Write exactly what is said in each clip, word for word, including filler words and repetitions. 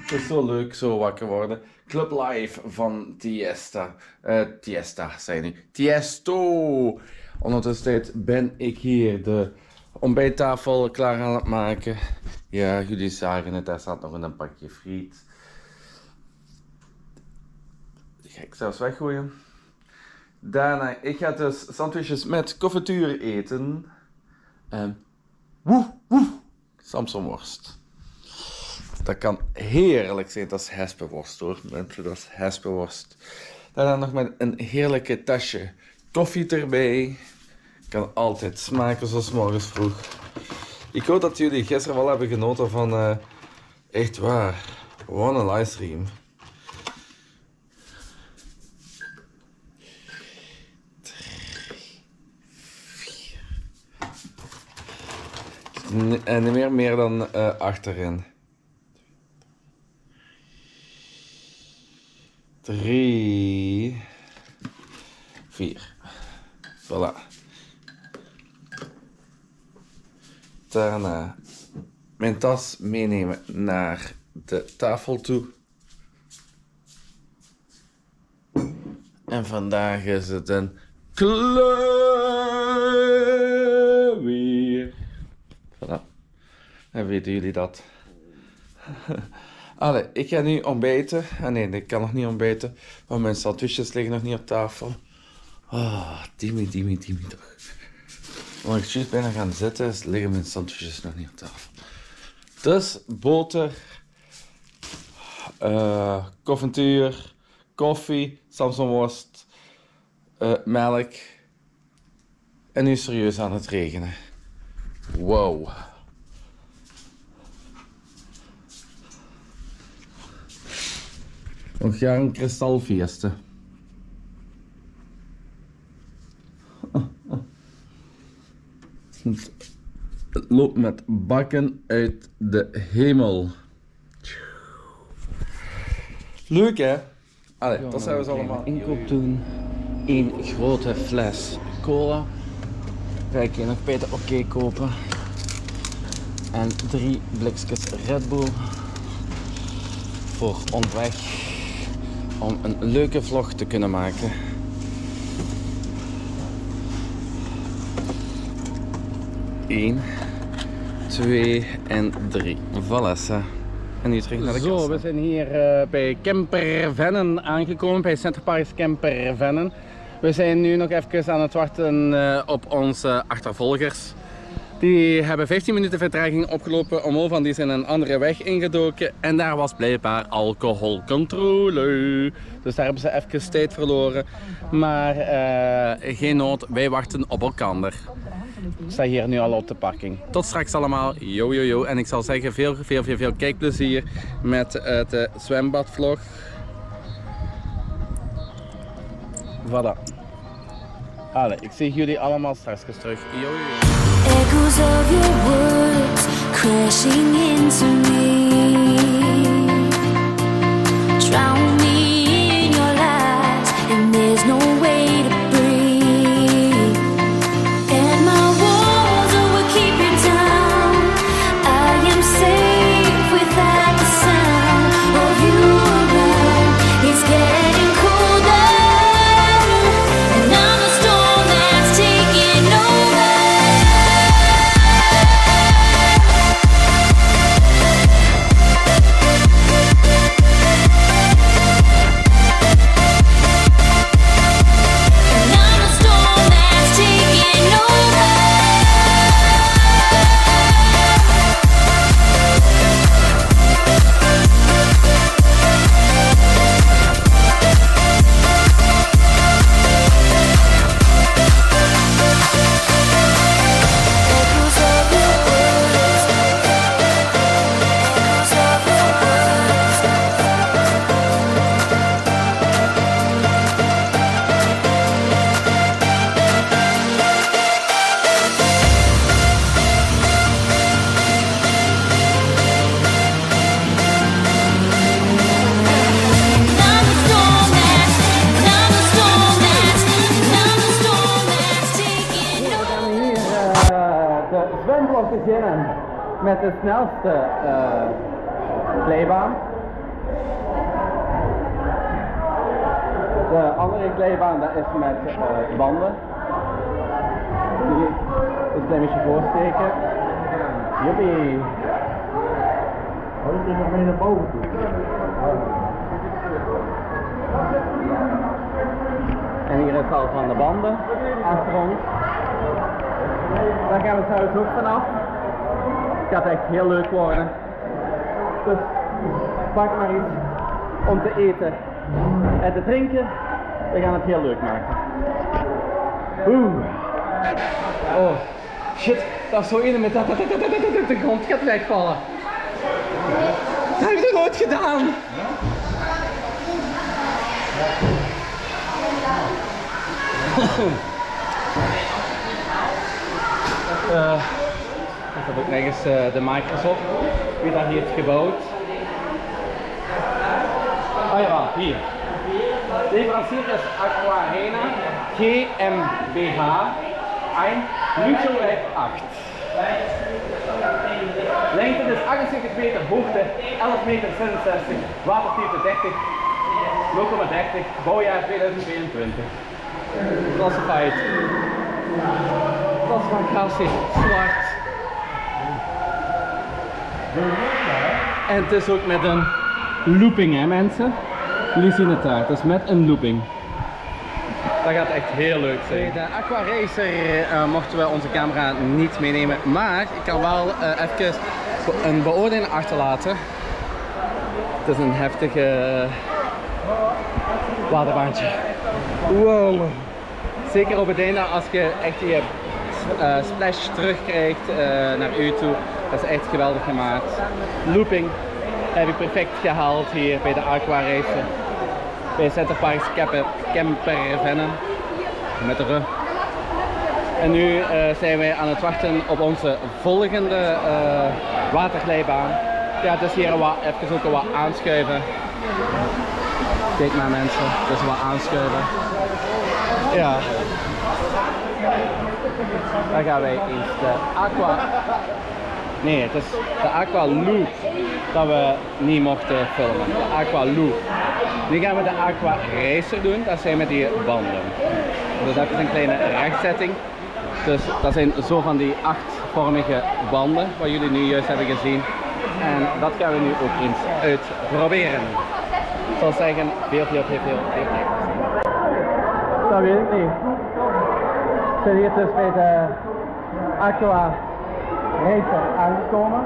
Het is zo leuk, zo wakker worden. Club Live van Tiesta. Uh, Tiesta, zei nu. Tiesto! Ondertussen ben ik hier de ontbijttafel klaar aan het maken. Ja, jullie zagen het, daar staat nog een pakje friet. Die ga ik zelfs weggooien. Daarna, ik ga dus sandwiches met confituur eten. En woe, woe, Samsonworst. Dat kan heerlijk zijn, dat is hespenworst hoor, mensen, dat is hespenworst. Daarna nog met een heerlijke tasje koffie erbij. Kan altijd smaken zoals morgens vroeg. Ik hoop dat jullie gisteren wel hebben genoten van, uh, echt waar, wat een livestream. En niet meer, meer dan uh, achterin. Drie. Vier. Voilà. Daarna mijn tas meenemen naar de tafel toe. En vandaag is het een klavier. Voilà. En weten jullie dat? Allee, ik ga nu ontbijten. Ah nee, ik kan nog niet ontbijten, want mijn sandwiches liggen nog niet op tafel. Ah, oh, Dimi, Dimi, Dimi toch. Want ik juist bijna gaan zitten, liggen mijn sandwiches nog niet op tafel. Dus boter, uh, confituur, koffie, Samsonworst, uh, melk. En nu serieus aan het regenen. Wow. Nog jaar een kristalfeesten. Het loopt met bakken uit de hemel. Leuk hè? Allee, ja, dat zijn we zo allemaal. Inkoop doen. Eén grote fles cola. Ga ik hier nog beter oké kopen. En drie blikjes Red Bull. Voor onderweg. Om een leuke vlog te kunnen maken. Eén, twee en drie. Voilà. En nu terug naar de kast. Zo, we zijn hier uh, bij Camper Vennen aangekomen, bij Centerparks Camper Vennen. We zijn nu nog even aan het wachten uh, op onze achtervolgers. Die hebben vijftien minuten vertraging opgelopen omhoog, van die zijn een andere weg ingedoken. En daar was blijkbaar alcoholcontrole. Dus daar hebben ze even tijd verloren. Maar uh, geen nood, wij wachten op elkaar. Ik sta hier nu al op de parking. Tot straks allemaal, yo yo yo. En ik zal zeggen, veel veel veel veel kijkplezier met uh, de zwembadvlog. Voilà. Allee, ik zie jullie allemaal straks terug. Yo yo yo. Echoes of your words crashing into me. Drown me in your lies and there's no way to breathe. And my walls will keep you down. I am safe without the sound of you around. It's getting colder and I'm the storm that's taking over. Zwemvlog beginnen met de snelste uh, glijbaan. De andere glijbaan dat is met uh, banden. Die is een klein beetje voorsteken. Jippie! Oh, ik ging nog mee naar boven toe. En hier is al van de banden achter ons. Daar gaan we het huis ook vanaf. Het gaat echt heel leuk worden. Dus pak maar iets om te eten en te drinken. We gaan het heel leuk maken. Oeh. Oh, shit. Dat is zo in met dat, dat, dat, dat, dat, dat de grond gaat wegvallen. Dat heb ik nog nooit gedaan. uh, er staat ook nergens uh, de Microsoft, wie dat heeft gebouwd. Oh ja, hier. Leverancier is Aquarena G M B H één Luxoweg acht. Lengte is achtenzeventig meter, hoogte elf meter zesenzestig, waterdiepte dertig, nul komma dertig, bouwjaar tweeduizend tweeëntwintig. Classified. Dat is van Cassie, zwart. En het is ook met een looping, hè mensen. Jullie zien het daar, het is met een looping. Dat gaat echt heel leuk zijn. De Aqua Racer uh, mochten we onze camera niet meenemen, maar ik kan wel uh, even een beoordeling achterlaten. Het is een heftige uh, waterbaantje. Wow! Zeker op het einde als je echt je uh, splash terugkrijgt uh, naar u toe. Dat is echt geweldig gemaakt. Looping heb ik perfect gehaald hier bij de Aqua Racer. Bij Centerparks Camper Vennen. Met de rug. En nu uh, zijn wij aan het wachten op onze volgende uh, waterglijbaan. Ja, het is hier wat, even ook wat aanschuiven. Kijk maar mensen, dus wat aanschuiven. Ja. Dan gaan wij eens de Aqua... Nee, het is de Aqua Loop dat we niet mochten filmen. De Aqua Loop. Nu gaan we de Aqua Racer doen, dat zijn met die banden. Dus dat is een kleine rechtzetting. Dus dat zijn zo van die achtvormige banden, wat jullie nu juist hebben gezien. En dat gaan we nu ook eens uitproberen. Ik zal zeggen, veel, veel, veel, veel, veel kijkers. Dat weet ik niet. We zijn hier dus bij de Aqua Racer aangekomen.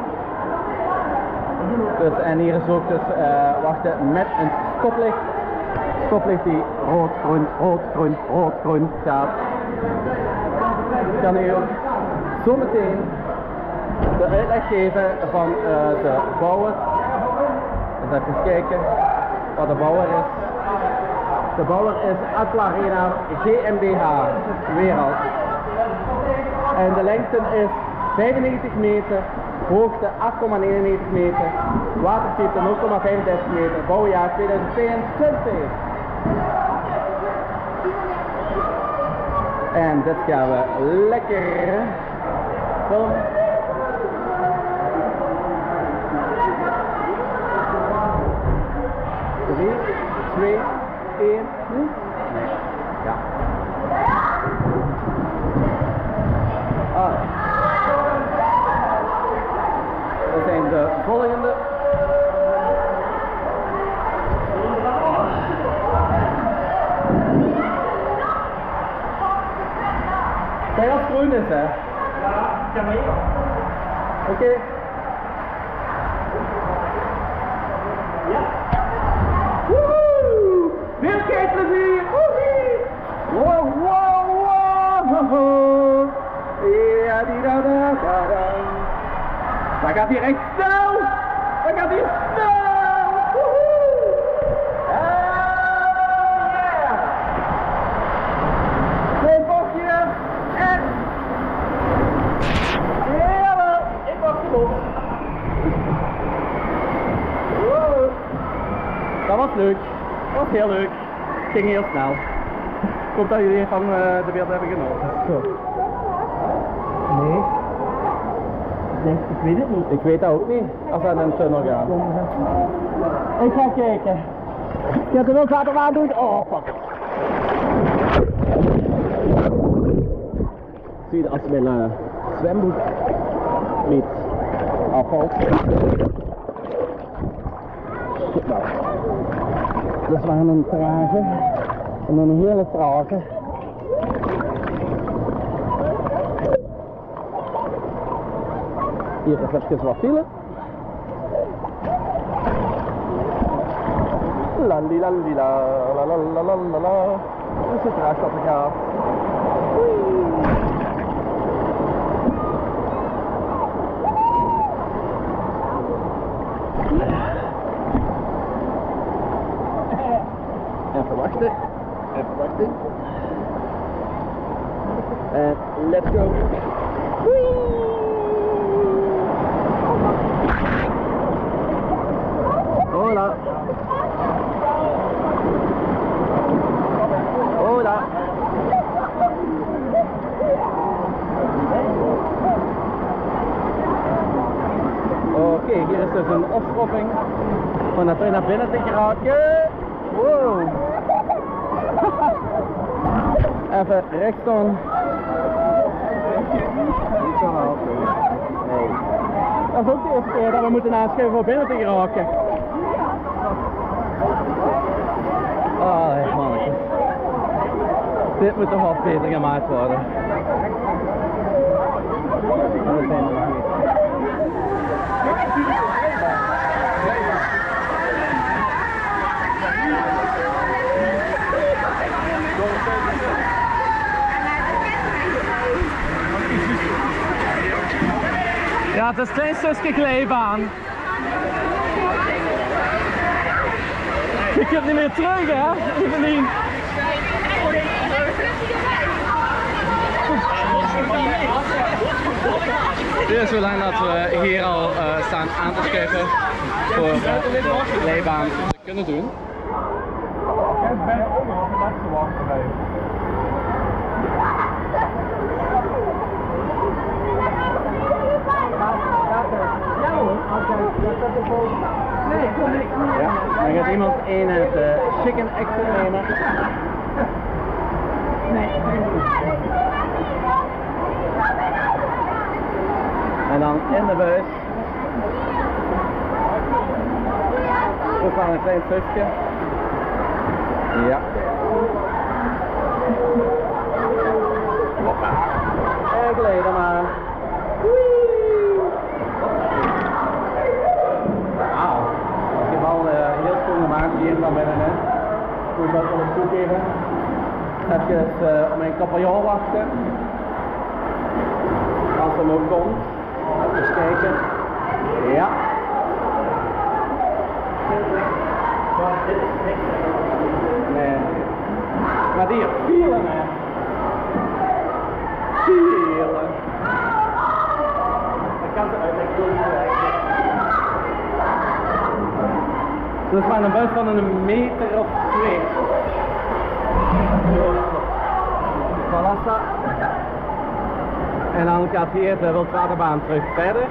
Dus, en hier is ook dus uh, wachten met een stoplicht. Stoplicht die rood, groen, rood, groen, rood, groen gaat. Ik kan u ook zo meteen de uitleg geven van uh, de bouwer. Dus even kijken wat de bouwer is. De bouwer is Aquarena G M B H Wereld. En de lengte is vijfennegentig meter, hoogte acht komma negenennegentig meter, waterdiepte nul komma vijfendertig meter, bouwjaar tweeduizend tweeëntwintig. En dit gaan we lekker filmen. drie, twee, één, nu? Ja. Ah. Dat zijn de volgende. Kijk als het groen is, hè? Ja, kan maar. Oké. Okay. Ja. Woehoe! Veel kijkplezier! Woehoe! Wow, wow, wow! Ja, die da da da da. Dan gaat hij echt snel! Dan gaat hij snel! Woehoe! Yeah! Twee bochtje en... Jawel, ik mag hem op. Wow. Dat was leuk. Dat was heel leuk. Het ging heel snel. Ik hoop dat jullie van uh, de beelden hebben genoten. Zo. Nee. Ik denk, ik weet het niet. Ik weet dat ook niet, als we naar een tunnel gaan. Ik ga kijken. Ik ga er ook water aan doen. Oh, fuck. Zie je als mijn uh, zwembroek met afvalt. Nou, dus we gaan een trage en een hele trage. Hier is even wat file. Lalilala, la la la la la la. Dus het raakt dat er gaat. Even wachten. Even wachten. En let's go. Hola. Hola. Oké, okay, hier is dus een opschroffing van dat er naar binnen te geraken. Wow. Even rechtsom. Nee. Dat is ook de eerste keer dat we moeten aanschuiven om binnen te geraken. Oh, mannetjes. Dit moet toch wat beter gemaakt worden. En we zijn er nog niet. Ja, het is een klein stukje glijbaan. Je kunt niet meer terug, hè, Evelien? Dit is hoe lang dat we hier al uh, staan aan te schuiven voor uh, de glijbaan te kunnen doen. Jij bent ook nog een laatste wacht geweest. Ja hoor, nee, kom ik. Ja, dan gaat iemand een uit de chicken extra nemen. Nee. En dan in de buis. Ook van een klein stukje. Ja. En gleden maar. Wauw. Ik heb al uh, heel schoon gemaakt hier van binnen. Ik moet dat wel eens toegeven. Even uh, op mijn compagnon wachten. Als hem ook komt. Even kijken. Ja. Nee. Maar die vielen hè. Vielen. Ik kan het uitleggen. Dus maar een buis van een meter of twee. Voilà. En dan gaat hier de wildwaterbaan terug verder.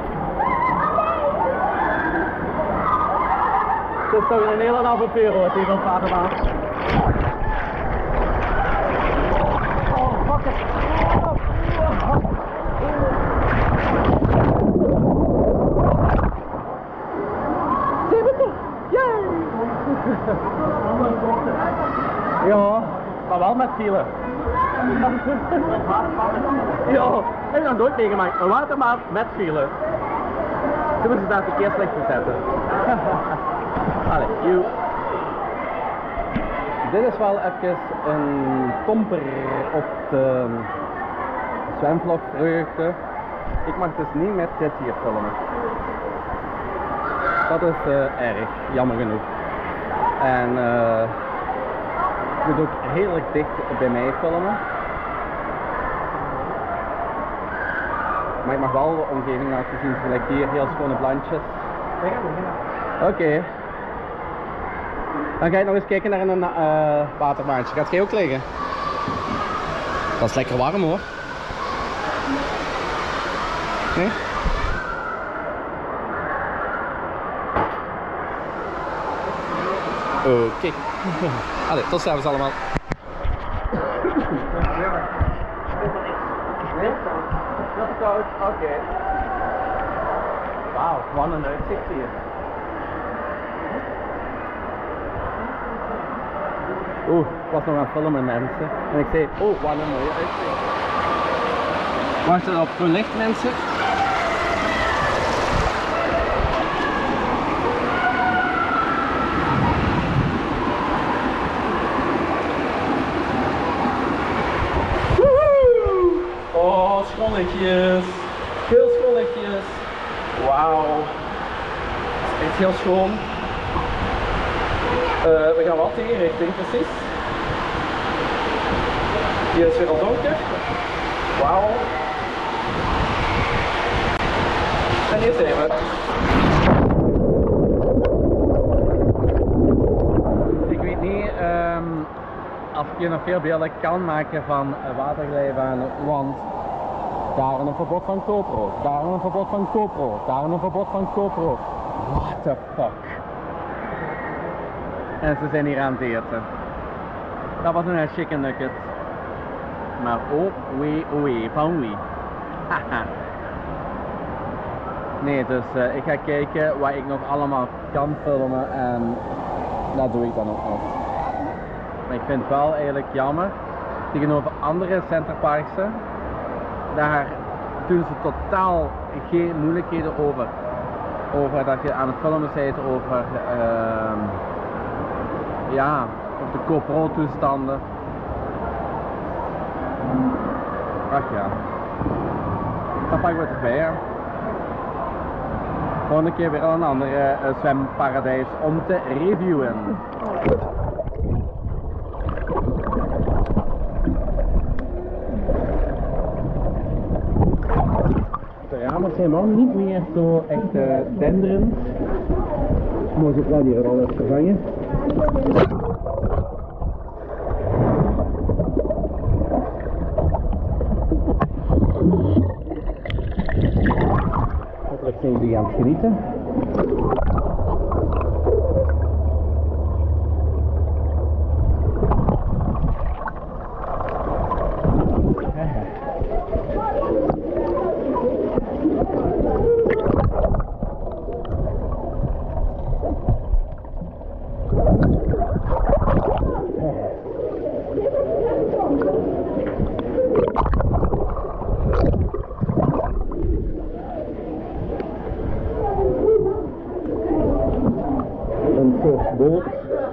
Het is toch een hele avontuur hoor, die wildwaterbaan. Oh, fuck it. Ja, maar wel met zielen. Ja, ik heb nooit meegemaakt. Een waterbaan met zielen. Toen moeten ze daar verkeerslicht te zetten. Allee, you. Dit is wel even een tomper op de zwemvlogvreugde. Ik mag dus niet met dit hier filmen. Dat is uh, erg, jammer genoeg. En uh, ik moet ook redelijk dicht bij mij filmen. Maar ik mag wel de omgeving laten zien, gelijk hier, heel schone plantjes. Oké. Okay. Dan ga je nog eens kijken naar een uh, waterbaantje. Gaat jij ook liggen? Dat is lekker warm hoor. Nee? Oké. Okay. Allee, tot straks allemaal. koud, oké. Okay. Wauw, wat een uitzicht hier. Oeh, ik was nog aan het filmen mensen. En ik zei, oh wat een mooie uitzicht. Wacht er op groen licht mensen. Oh, schoollichtjes. Veel schoollichtjes. Wauw. Dat is echt heel schoon. Uh, we gaan wat die richting precies. Hier is weer al donker. Wauw. En hier zijn we. Ik weet niet um, of je nog veel beelden kan maken van waterglijbanen, want daar een verbod van GoPro, daar een verbod van GoPro, daar een verbod van GoPro. What the fuck? En ze zijn hier aan het eten. Dat was een chicken nugget. Maar oh wee, oh wee, van wie? Haha. Nee, dus uh, ik ga kijken wat ik nog allemaal kan filmen en dat doe ik dan ook nog. Maar ik vind het wel eigenlijk jammer, tegenover andere centerparksen, daar doen ze totaal geen moeilijkheden over. Over dat je aan het filmen bent, over uh, ja, op de GoPro toestanden. Ach ja, dan pakken we het erbij. Hè. Volgende keer weer al een ander uh, zwemparadijs om te reviewen. De ramen zijn wel niet meer zo echt uh, denderend. Moet ik wel hier al eens vervangen. Hopelijk zijn jullie aan het genieten. Een soort boot.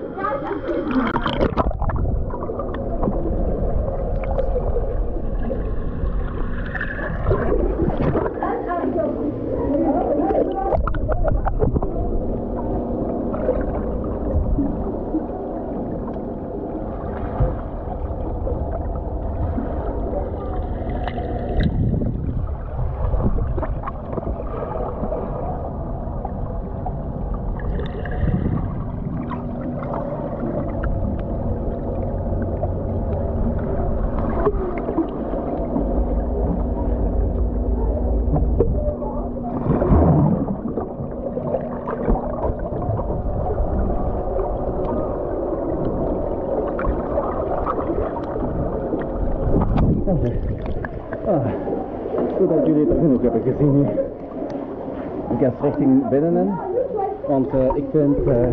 Ah, goed dat jullie er genoeg hebben gezien hier. Ik ga richting binnenin, want uh, ik vind... Uh,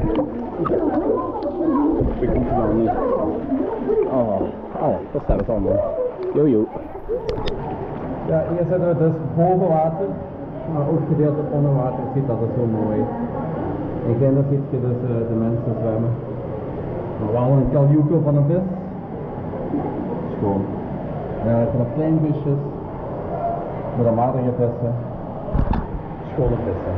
ik moet het nou niet. Oh, oh, dat staat het allemaal. Jojo. Ja, hier zitten we dus boven water, maar ook gedeelte onder water. Je ziet dat het zo mooi. En kijk, daar zie je dus uh, de mensen zwemmen. Maar wel een kaljukel van een vis. Schoon. Ja, van de kleine visjes, met de matige vissen, schone vissen.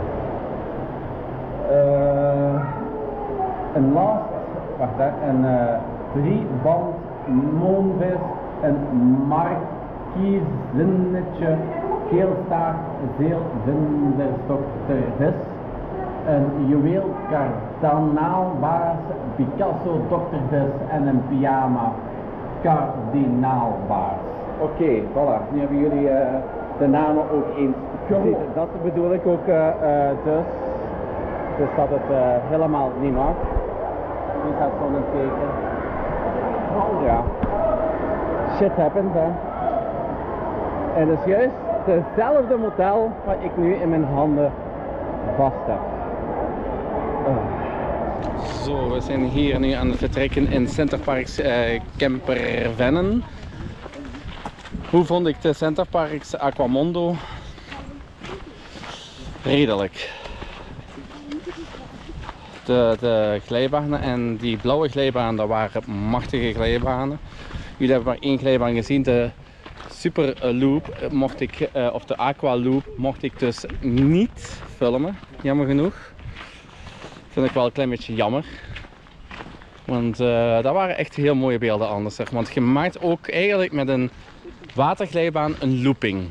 Uh, een last, wacht daar, een uh, drieband moonvis, een markiezinnetje, geelstaart, zeelvinderstoktervis, een juweel kardinaalbaars, Picasso doktervis en een pyjama kardinaalbaars. Oké, okay, voilà. Nu hebben jullie uh, de namen ook eens gezien. Dat bedoel ik ook uh, uh, dus. Dus dat het uh, helemaal niet mag. Nu staat zo'n teken. Oh ja. Shit happens hè. En dus juist hetzelfde model wat ik nu in mijn handen vast heb. Oh. Zo, we zijn hier nu aan het vertrekken in Centerparks uh, Camper Vennen. Hoe vond ik de Centerparks Aquamondo? Redelijk. De, de glijbanen en die blauwe glijbanen, dat waren machtige glijbanen. Jullie hebben maar één glijbaan gezien, de Super Loop mocht ik, uh, of de Aqua Loop mocht ik dus niet filmen, jammer genoeg. Vind ik wel een klein beetje jammer. Want uh, dat waren echt heel mooie beelden anders. Zeg. Want je maakt ook eigenlijk met een waterglijbaan een looping.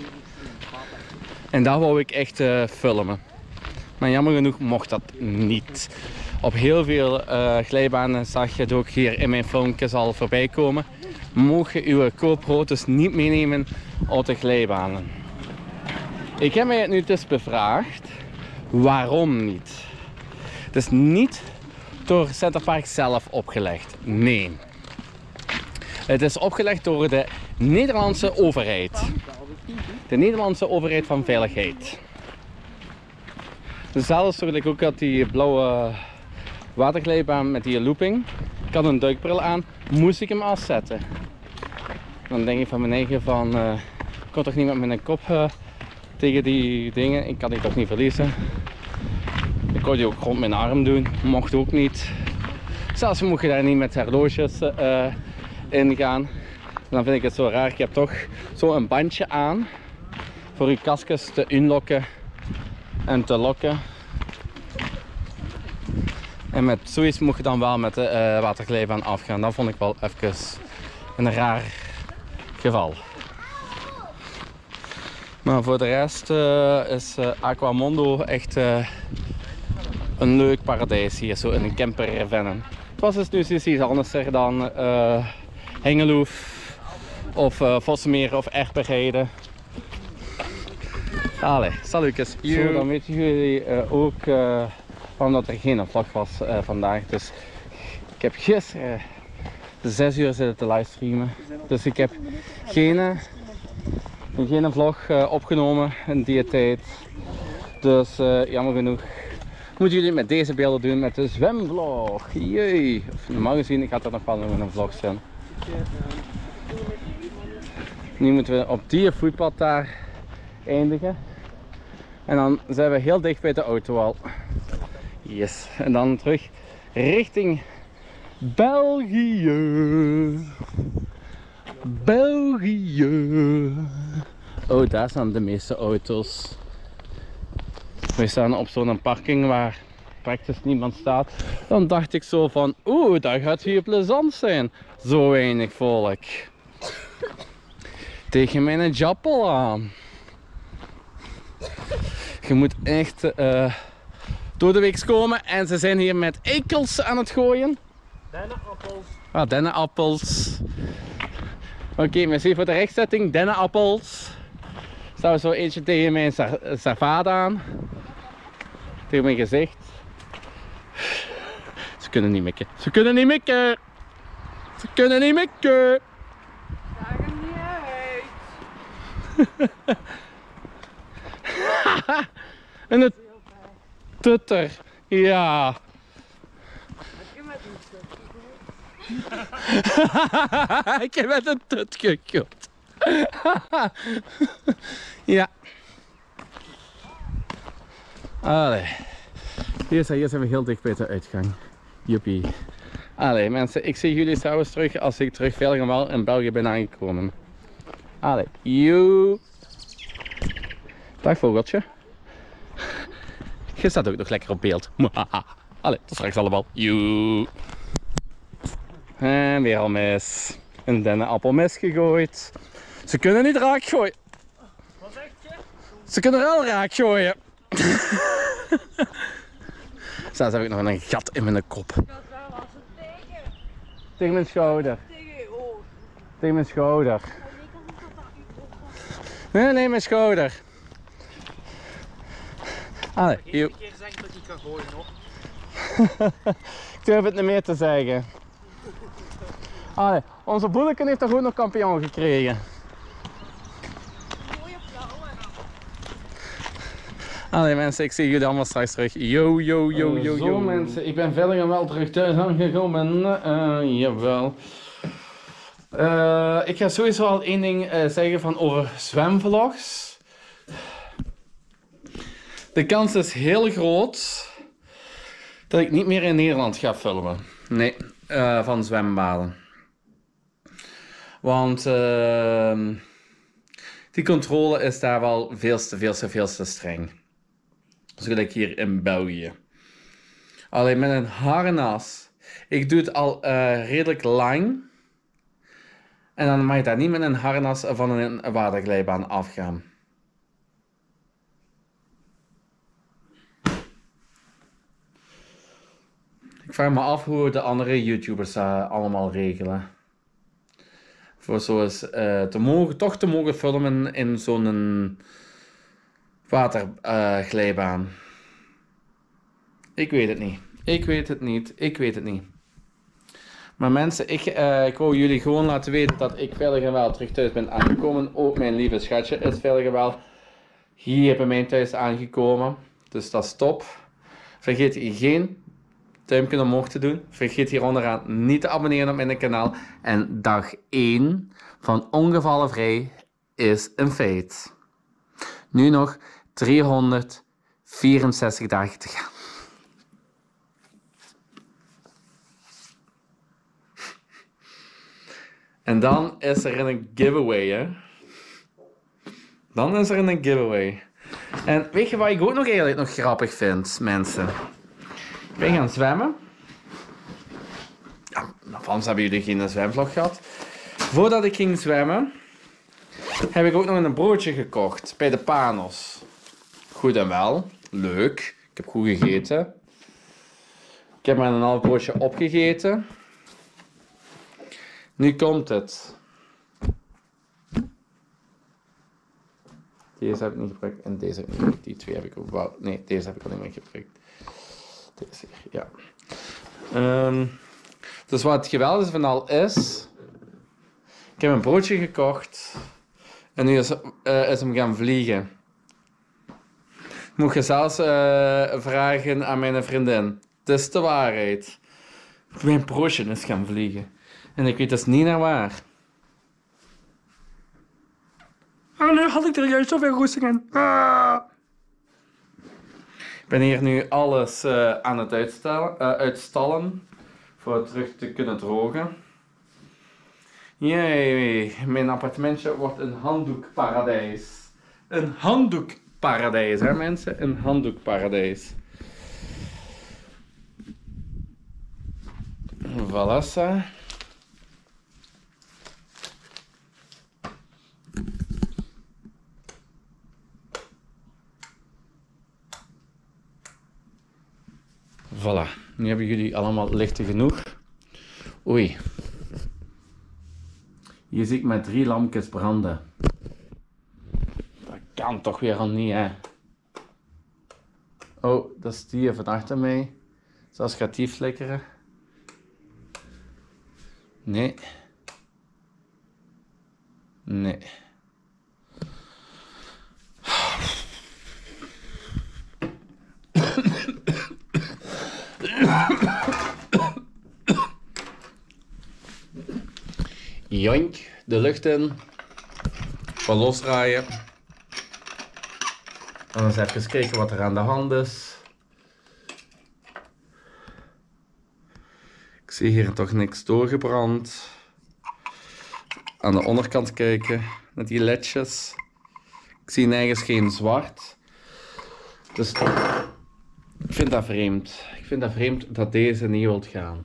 En daar wou ik echt uh, filmen. Maar jammer genoeg mocht dat niet. Op heel veel uh, glijbanen zag je het ook hier in mijn filmpjes al voorbij komen. Mocht je uw GoPro dus niet meenemen op de glijbanen. Ik heb mij het nu dus bevraagd. Waarom niet? Het is niet door Centerparks zelf opgelegd. Nee. Het is opgelegd door de Nederlandse overheid. De Nederlandse overheid van veiligheid. Zelfs toen ik ook had die blauwe waterglijbaan met die looping. Ik had een duikbril aan, moest ik hem afzetten. Dan denk ik van mijn eigen van, uh, ik kon toch niet met mijn kop uh, tegen die dingen, ik kan die toch niet verliezen. Ik kon die ook rond mijn arm doen, mocht ook niet. Zelfs mocht je daar niet met horloges uh, in gaan. Dan vind ik het zo raar, ik heb toch zo een bandje aan voor je kastjes te unlocken en te lokken. En met zoiets mocht je dan wel met de uh, waterglijbaan afgaan. Dat vond ik wel even een raar geval. Maar voor de rest uh, is uh, Aquamondo echt uh, een leuk paradijs hier, zo in een camper Vennen. Het was dus nu iets anders dan uh, Hengeloef of uh, Vossemeer of Erpenheide. Allee, salutjes. Zo, dan weten jullie uh, ook uh, omdat er geen vlog was uh, vandaag. Dus ik heb gisteren zes uur zitten te livestreamen. Dus ik heb geen, uh, geen vlog uh, opgenomen in die tijd. Dus uh, jammer genoeg moeten jullie met deze beelden doen met de zwemvlog. Jee. Of normaal gezien, ik ga er nog wel in een vlog zijn. Nu moeten we op die voetpad daar eindigen. En dan zijn we heel dicht bij de auto al. Yes. En dan terug richting België. België. Oh, daar staan de meeste auto's. We staan op zo'n parking waar praktisch niemand staat. Dan dacht ik zo van, oeh, dat gaat hier plezant zijn. Zo weinig volk. Tegen mijn jappel aan. Je moet echt uh, door de week komen en ze zijn hier met eikels aan het gooien. Dennenappels. Ah, dennenappels. Oké, okay, merci voor de rechtzetting. Dennenappels. Staan we zo eentje tegen mijn servaat aan. Tegen mijn gezicht. Ze kunnen niet mikken. Ze kunnen niet mikken. Ze kunnen niet mikken. Daag hem niet uit. En de tutter. Ja. Ik heb met een tut gekut. Ja. Allee. Hier zijn, hier zijn we heel dicht bij de uitgang. Joepie. Allee mensen, ik zie jullie trouwens terug als ik terug veilig en wel in België ben aangekomen. Allee. Joe. Dag vogeltje. Je staat ook nog lekker op beeld. Allee, tot straks allemaal. Joe. En weer al mis. Een dennenappelmis gegooid. Ze kunnen niet raak gooien. Wat zeg je? Ze kunnen wel raak gooien. Zelfs heb ik nog een gat in mijn kop. Waar was het tegen? Tegen mijn schouder. Tegen je oog. Tegen mijn schouder. Maar ik kan niet dat dat je oog was. Nee, nee, mijn schouder. Allee, Ik joe. een keer zeggen dat ik kan gooien hoor. Ik durf het niet meer te zeggen. Allee, onze boeleken heeft toch ook nog kampioen gekregen. Mooie plan. Allee mensen, ik zie jullie allemaal straks terug. Yo, yo, yo, yo, yo. Zo mensen, ik ben verder en wel terug thuis aangekomen. Uh, jawel. Uh, ik ga sowieso al één ding uh, zeggen van over zwemvlogs. De kans is heel groot dat ik niet meer in Nederland ga filmen. Nee, uh, van zwembaden. Want uh, die controle is daar wel veel te, veel te, veel te streng. Zoals ik hier in België. Alleen met een harnas. Ik doe het al uh, redelijk lang. En dan mag je daar niet met een harnas van een waterglijbaan afgaan. Ik vraag me af hoe de andere YouTubers dat allemaal regelen. Voor zoals uh, te mogen, toch te mogen filmen in zo'n waterglijbaan. Uh, ik weet het niet. Ik weet het niet. Ik weet het niet. Maar mensen, ik, uh, ik wil jullie gewoon laten weten dat ik veilig en wel terug thuis ben aangekomen. Ook mijn lieve schatje is veilig en wel hier bij mij thuis aangekomen. Dus dat is top. Vergeet geen duimpje omhoog te doen. Vergeet hier onderaan niet te abonneren op mijn kanaal. En dag één van ongevallenvrij is een feit. Nu nog driehonderdvierenzestig dagen te gaan. En dan is er een giveaway, hè. Dan is er een giveaway. En weet je wat ik ook nog eigenlijk nog grappig vind, mensen? Ik ben gaan zwemmen. Ja, anders hebben jullie geen zwemvlog gehad. Voordat ik ging zwemmen, heb ik ook nog een broodje gekocht bij de Panos. Goed en wel. Leuk. Ik heb goed gegeten. Ik heb maar een half broodje opgegeten. Nu komt het. Deze heb ik niet gebruikt en deze heb ik niet gebruikt. Die twee heb ik ook wel. Nee, deze heb ik al niet meer gebruikt. Deze hier, ja. Um, dus wat het geweldige van al is. Ik heb een broodje gekocht. En nu is, uh, is hem gaan vliegen. Moet je zelfs uh, vragen aan mijn vriendin. Het is de waarheid. Mijn broodje is gaan vliegen. En ik weet dus niet naar waar. Oh, nu had ik er juist zoveel goesting in. Ah. Ik ben hier nu alles uh, aan het uitstellen, uh, uitstallen. Voor het terug te kunnen drogen. Jee, mijn appartementje wordt een handdoekparadijs. Een handdoekparadijs, hè mensen? Een handdoekparadijs. Voilà, ça. Voilà, nu hebben jullie allemaal lichten genoeg. Oei. Hier zie ik met drie lampjes branden. Dat kan toch weer al niet, hè. Oh, dat is die van achter mij. Zelfs gaat die flikkeren. Nee. Nee. Joink, de lucht in. Van losdraaien. En eens even kijken wat er aan de hand is. Ik zie hier toch niks doorgebrand. Aan de onderkant kijken, met die ledjes. Ik zie nergens geen zwart. Dus ik vind dat vreemd. Ik vind dat vreemd dat deze niet wilt gaan.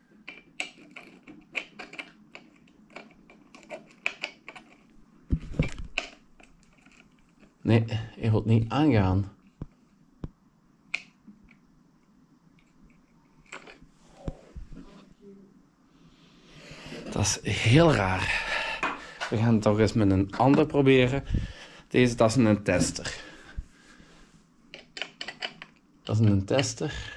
Nee, hij wil niet aangaan. Dat is heel raar. We gaan het toch eens met een ander proberen. Deze, dat is een tester. Dat is een tester.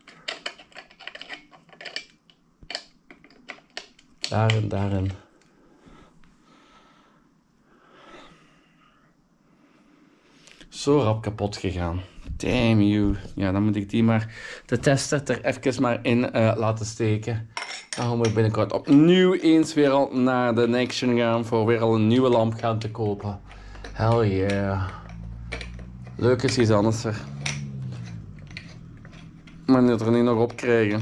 Daarin, daarin. zo rap kapot gegaan. Damn you. Ja, dan moet ik die maar, de tester er even maar in uh, laten steken. Dan moet ik binnenkort opnieuw eens weer al naar de Nextion gaan voor weer al een nieuwe lamp gaan te kopen. Hell yeah. Leuk is iets anders er. Maar niet er niet nog op krijgen.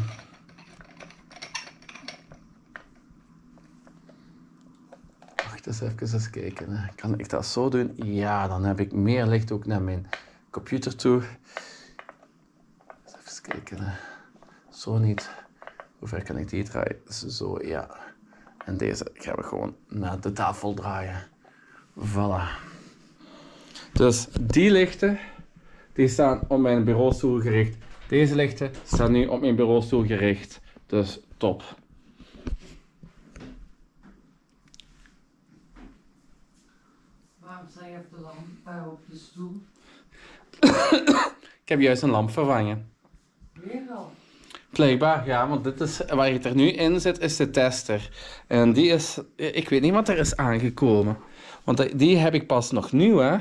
Wacht eens even eens kijken. Hè. Kan ik dat zo doen? Ja, dan heb ik meer licht ook naar mijn computer toe. Even kijken. Hè. Zo niet. Hoe ver kan ik die draaien? Zo, ja. En deze gaan we gewoon naar de tafel draaien. Voilà. Dus die lichten, die staan op mijn bureaustoel gericht. Deze lichten staan nu op mijn bureaustoel gericht. Dus top. Waarom sta je op de lamp, uh, op de stoel? Ik heb juist een lamp vervangen. Weer al? Blijkbaar, ja, want dit is, waar het er nu in zit, is de tester. En die is, ik weet niet wat er is aangekomen. Want die heb ik pas nog nieuw, hè.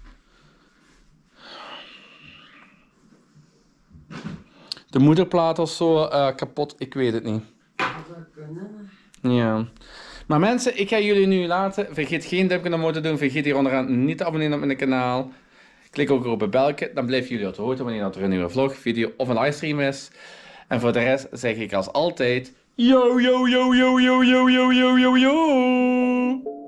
De moederplaat of zo uh, kapot, ik weet het niet. Dat zou kunnen. Ja. Maar mensen, ik ga jullie nu laten. Vergeet geen duimpje omhoog te doen. Vergeet hier onderaan niet te abonneren op mijn kanaal. Klik ook op het belletje. Dan blijven jullie op de hoogte wanneer er een nieuwe vlog, video of een livestream is. En voor de rest zeg ik als altijd... Yo, yo, yo, yo, yo, yo, yo, yo, yo, yo.